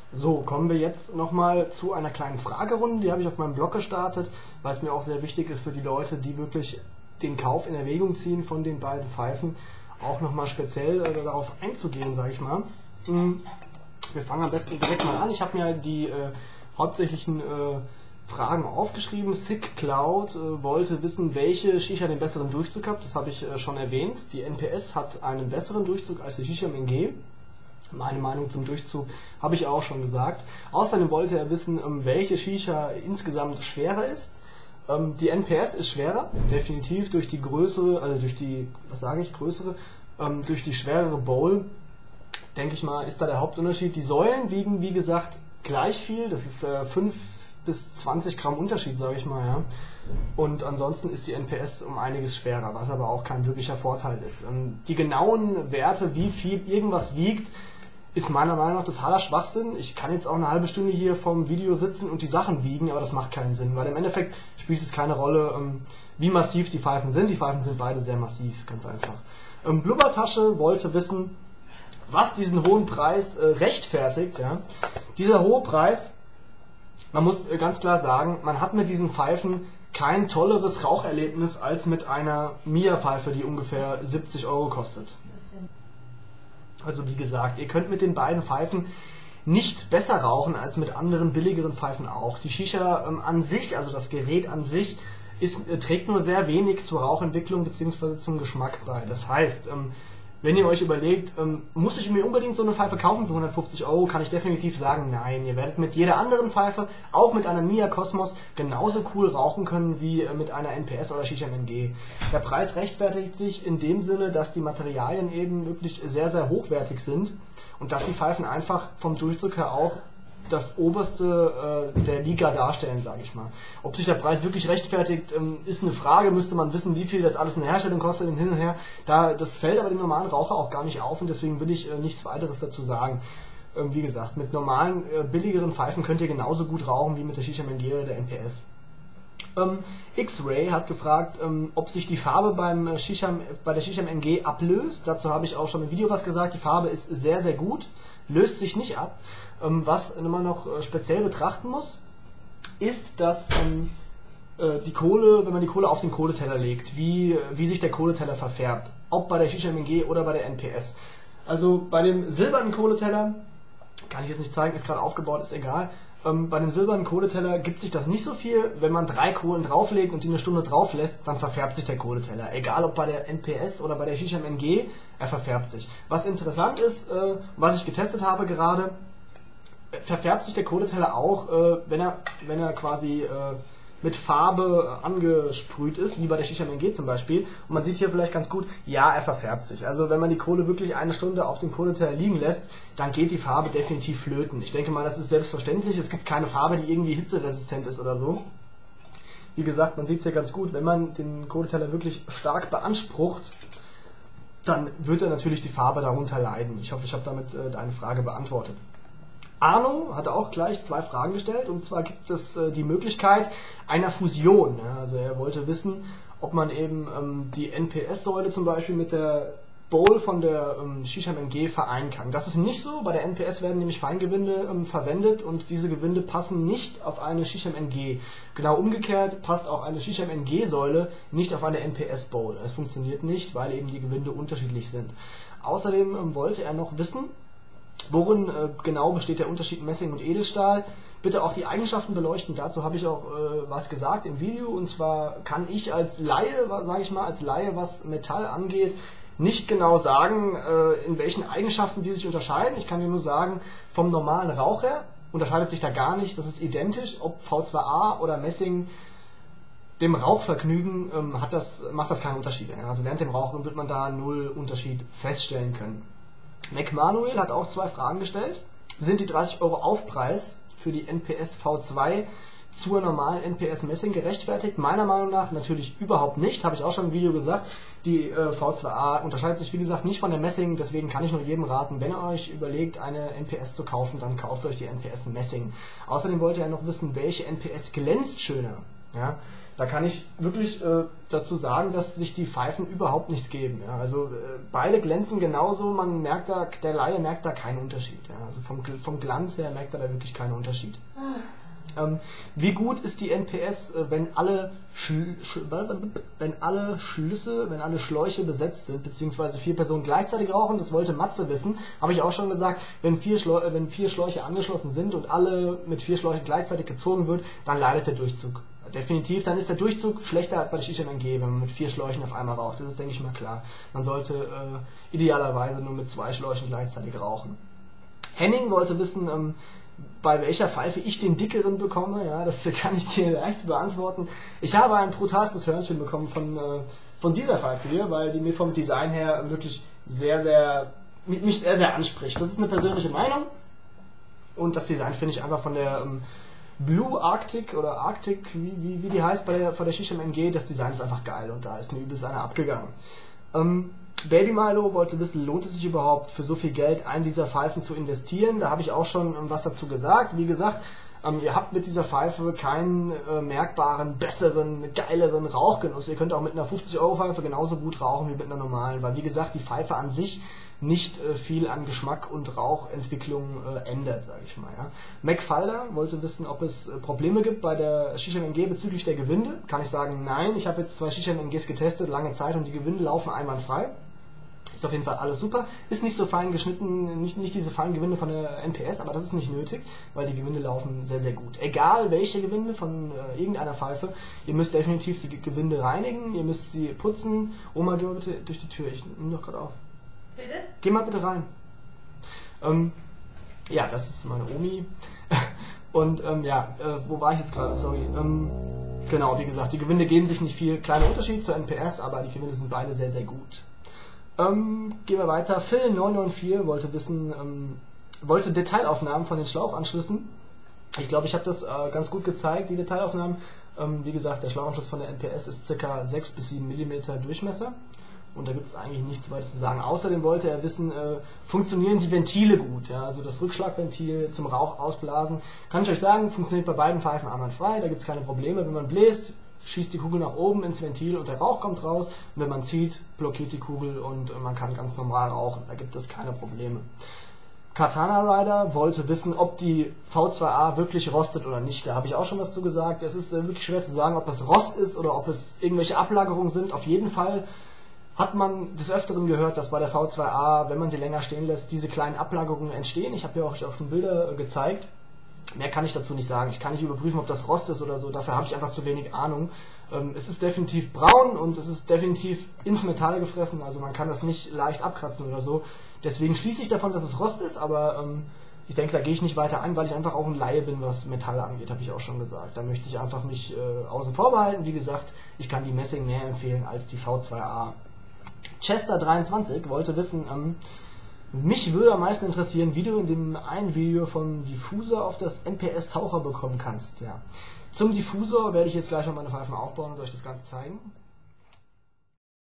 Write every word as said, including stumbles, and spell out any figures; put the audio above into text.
So, kommen wir jetzt nochmal zu einer kleinen Fragerunde, die habe ich auf meinem Blog gestartet, weil es mir auch sehr wichtig ist für die Leute, die wirklich den Kauf in Erwägung ziehen von den beiden Pfeifen, auch nochmal speziell äh, darauf einzugehen, sage ich mal. Wir fangen am besten direkt mal an. Ich habe mir die äh, hauptsächlichen äh, Fragen aufgeschrieben. Sick Cloud äh, wollte wissen, welche Shisha den besseren Durchzug hat. Das habe ich äh, schon erwähnt. Die N P S hat einen besseren Durchzug als die Shisham N G. Meine Meinung zum Durchzug habe ich auch schon gesagt. Außerdem wollte er wissen, ähm, welche Shisha insgesamt schwerer ist. Ähm, die N P S ist schwerer, definitiv durch die größere, also durch die, was sage ich, größere, ähm, durch die schwerere Bowl. Denke ich mal, ist da der Hauptunterschied. Die Säulen wiegen, wie gesagt, gleich viel. Das ist äh, fünf bis zwanzig Gramm Unterschied, sage ich mal. Ja. Und ansonsten ist die N P S um einiges schwerer, was aber auch kein wirklicher Vorteil ist. Ähm, die genauen Werte, wie viel irgendwas wiegt, ist meiner Meinung nach totaler Schwachsinn. Ich kann jetzt auch eine halbe Stunde hier vom Video sitzen und die Sachen wiegen, aber das macht keinen Sinn, weil im Endeffekt spielt es keine Rolle, ähm, wie massiv die Pfeifen sind. Die Pfeifen sind beide sehr massiv, ganz einfach. Ähm, Blubbertasche wollte wissen, was diesen hohen Preis äh, rechtfertigt. Ja. Dieser hohe Preis, man muss äh, ganz klar sagen, man hat mit diesen Pfeifen kein tolleres Raucherlebnis als mit einer Mia-Pfeife, die ungefähr siebzig Euro kostet. Also wie gesagt, ihr könnt mit den beiden Pfeifen nicht besser rauchen als mit anderen billigeren Pfeifen auch. Die Shisha ähm, an sich, also das Gerät an sich, ist, äh, trägt nur sehr wenig zur Rauchentwicklung bzw. zum Geschmack bei. Das heißt, ähm, wenn ihr euch überlegt, ähm, muss ich mir unbedingt so eine Pfeife kaufen für hundertfünfzig Euro, kann ich definitiv sagen, nein. Ihr werdet mit jeder anderen Pfeife, auch mit einer Mia Cosmos, genauso cool rauchen können wie äh, mit einer N P S oder Shisham N G. Der Preis rechtfertigt sich in dem Sinne, dass die Materialien eben wirklich sehr, sehr hochwertig sind und dass die Pfeifen einfach vom Durchzug her auch das oberste äh, der Liga darstellen, sage ich mal. Ob sich der Preis wirklich rechtfertigt, ähm, ist eine Frage, müsste man wissen, wie viel das alles in der Herstellung kostet und hin und her. Da, das fällt aber dem normalen Raucher auch gar nicht auf und deswegen will ich äh, nichts weiteres dazu sagen. Ähm, wie gesagt, mit normalen, äh, billigeren Pfeifen könnt ihr genauso gut rauchen wie mit der Shisham N G oder der N P S. Ähm, X-Ray hat gefragt, ähm, ob sich die Farbe beim Shisham, bei der Shisham N G ablöst. Dazu habe ich auch schon im Video was gesagt. Die Farbe ist sehr, sehr gut, löst sich nicht ab. Ähm, was man noch äh, speziell betrachten muss, ist, dass ähm, äh, die Kohle, wenn man die Kohle auf den Kohleteller legt, wie, wie sich der Kohleteller verfärbt. Ob bei der Shisham N G oder bei der N P S. Also bei dem silbernen Kohleteller, kann ich jetzt nicht zeigen, ist gerade aufgebaut, ist egal. Ähm, bei dem silbernen Kohleteller gibt sich das nicht so viel. Wenn man drei Kohlen drauflegt und die eine Stunde drauf lässt, dann verfärbt sich der Kohleteller. Egal ob bei der N P S oder bei der Shisham N G, er verfärbt sich. Was interessant ist, äh, was ich getestet habe gerade, verfärbt sich der Kohleteller auch, äh, wenn er wenn er quasi äh, mit Farbe angesprüht ist, wie bei der Shisham N G zum Beispiel. Und man sieht hier vielleicht ganz gut, ja, er verfärbt sich. Also wenn man die Kohle wirklich eine Stunde auf dem Kohleteller liegen lässt, dann geht die Farbe definitiv flöten. Ich denke mal, das ist selbstverständlich. Es gibt keine Farbe, die irgendwie hitzeresistent ist oder so. Wie gesagt, man sieht es hier ganz gut, wenn man den Kohleteller wirklich stark beansprucht, dann wird er natürlich die Farbe darunter leiden. Ich hoffe, ich habe damit äh, deine Frage beantwortet. Arno hat auch gleich zwei Fragen gestellt, und zwar gibt es äh, die Möglichkeit einer Fusion. Ja, also er wollte wissen, ob man eben ähm, die N P S-Säule zum Beispiel mit der Bowl von der ähm, Shisham N G vereinen kann. Das ist nicht so, bei der N P S werden nämlich Feingewinde ähm, verwendet und diese Gewinde passen nicht auf eine Shisham N G. Genau umgekehrt passt auch eine Shisham N G-Säule nicht auf eine N P S-Bowl. Das funktioniert nicht, weil eben die Gewinde unterschiedlich sind. Außerdem ähm, wollte er noch wissen, worin äh, genau besteht der Unterschied Messing und Edelstahl. Bitte auch die Eigenschaften beleuchten. Dazu habe ich auch äh, was gesagt im Video. Und zwar kann ich als Laie, sage ich mal, als Laie, was Metall angeht, nicht genau sagen, äh, in welchen Eigenschaften die sich unterscheiden. Ich kann dir nur sagen, vom normalen Raucher unterscheidet sich da gar nichts. Das ist identisch, ob V zwei A oder Messing. Dem Rauchvergnügen ähm, hat das, macht das keinen Unterschied. Also während dem Rauchen wird man da null Unterschied feststellen können. McManuel hat auch zwei Fragen gestellt. Sind die dreißig Euro Aufpreis für die N P S V zwei zur normalen N P S Messing gerechtfertigt? Meiner Meinung nach natürlich überhaupt nicht, habe ich auch schon im Video gesagt. Die äh, V zwei A unterscheidet sich wie gesagt nicht von der Messing, deswegen kann ich nur jedem raten, wenn ihr euch überlegt, eine N P S zu kaufen, dann kauft euch die N P S Messing. Außerdem wollte er noch wissen, welche N P S glänzt schöner. Ja? Da kann ich wirklich äh, dazu sagen, dass sich die Pfeifen überhaupt nichts geben. Ja. Also äh, beide glänzen genauso, man merkt da, der Laie merkt da keinen Unterschied. Ja. Also vom, vom Glanz her merkt er da wirklich keinen Unterschied. Ähm, wie gut ist die N P S, äh, wenn alle Schl Sch wenn alle Schlüsse, wenn alle Schläuche besetzt sind, beziehungsweise vier Personen gleichzeitig rauchen? Das wollte Matze wissen. Habe ich auch schon gesagt, wenn vier, Schleu äh, wenn vier Schläuche angeschlossen sind und alle mit vier Schläuchen gleichzeitig gezogen wird, dann leidet der Durchzug. Definitiv, dann ist der Durchzug schlechter als bei der Shisha M G, wenn man mit vier Schläuchen auf einmal raucht. Das ist, denke ich mal, klar. Man sollte äh, idealerweise nur mit zwei Schläuchen gleichzeitig rauchen. Henning wollte wissen, ähm, bei welcher Pfeife ich den dickeren bekomme. Ja, das kann ich dir leicht beantworten. Ich habe ein brutalstes Hörnchen bekommen von, äh, von dieser Pfeife hier, weil die mir vom Design her wirklich sehr, sehr, mich sehr, sehr anspricht. Das ist eine persönliche Meinung und das Design finde ich einfach von der ähm, Blue Arctic oder Arctic, wie, wie, wie die heißt bei der, bei der Shisha M G, das Design ist einfach geil und da ist mir übelst einer abgegangen. Ähm, Baby Milo wollte wissen, lohnt es sich überhaupt für so viel Geld einen dieser Pfeifen zu investieren? Da habe ich auch schon ähm, was dazu gesagt. Wie gesagt, ähm, ihr habt mit dieser Pfeife keinen äh, merkbaren, besseren, geileren Rauchgenuss. Ihr könnt auch mit einer fünfzig Euro Pfeife genauso gut rauchen wie mit einer normalen, weil wie gesagt, die Pfeife an sich nicht äh, viel an Geschmack und Rauchentwicklung äh, ändert, sage ich mal. Ja. McFalder wollte wissen, ob es äh, Probleme gibt bei der Shisha M G bezüglich der Gewinde. Kann ich sagen, nein. Ich habe jetzt zwei Shisha M Gs getestet, lange Zeit, und die Gewinde laufen einwandfrei. Ist auf jeden Fall alles super. Ist nicht so fein geschnitten, nicht, nicht diese feinen Gewinde von der N P S, aber das ist nicht nötig, weil die Gewinde laufen sehr, sehr gut. Egal welche Gewinde von äh, irgendeiner Pfeife, ihr müsst definitiv die Gewinde reinigen, ihr müsst sie putzen. Oma, geh mal bitte durch die Tür, ich nehme doch gerade auf. Bitte? Geh mal bitte rein. Ähm, ja, das ist meine Omi. Und ähm, ja, äh, wo war ich jetzt gerade? Sorry. Ähm, genau, wie gesagt, die Gewinde geben sich nicht viel. Kleiner Unterschied zur N P S, aber die Gewinde sind beide sehr, sehr gut. Ähm, gehen wir weiter. Phil neun neun vier wollte wissen, ähm, wollte Detailaufnahmen von den Schlauchanschlüssen. Ich glaube, ich habe das äh, ganz gut gezeigt, die Detailaufnahmen. Ähm, wie gesagt, der Schlauchanschluss von der N P S ist ca. sechs bis sieben Millimeter Durchmesser. Und da gibt es eigentlich nichts weiter zu sagen. Außerdem wollte er wissen, äh, funktionieren die Ventile gut? Ja? Also das Rückschlagventil zum Rauch ausblasen. Kann ich euch sagen, funktioniert bei beiden Pfeifen einwandfrei. Da gibt es keine Probleme. Wenn man bläst, schießt die Kugel nach oben ins Ventil und der Rauch kommt raus. Und wenn man zieht, blockiert die Kugel und man kann ganz normal rauchen. Da gibt es keine Probleme. Katana Rider wollte wissen, ob die V zwei A wirklich rostet oder nicht. Da habe ich auch schon was zu gesagt. Es ist äh, wirklich schwer zu sagen, ob das Rost ist oder ob es irgendwelche Ablagerungen sind. Auf jeden Fall hat man des Öfteren gehört, dass bei der V zwei A, wenn man sie länger stehen lässt, diese kleinen Ablagerungen entstehen. Ich habe ja auch schon Bilder äh, gezeigt. Mehr kann ich dazu nicht sagen. Ich kann nicht überprüfen, ob das Rost ist oder so. Dafür habe ich einfach zu wenig Ahnung. Ähm, es ist definitiv braun und es ist definitiv ins Metall gefressen. Also man kann das nicht leicht abkratzen oder so. Deswegen schließe ich davon, dass es Rost ist, aber ähm, ich denke, da gehe ich nicht weiter ein, weil ich einfach auch ein Laie bin, was Metalle angeht, habe ich auch schon gesagt. Da möchte ich einfach mich äh, außen vor behalten. Wie gesagt, ich kann die Messing mehr empfehlen als die V zwei A. Chester dreiundzwanzig wollte wissen, ähm, mich würde am meisten interessieren, wie du in dem einen Video vom Diffusor auf das N P S-Taucher bekommen kannst. Ja. Zum Diffusor werde ich jetzt gleich noch meine Pfeifen aufbauen und euch das Ganze zeigen.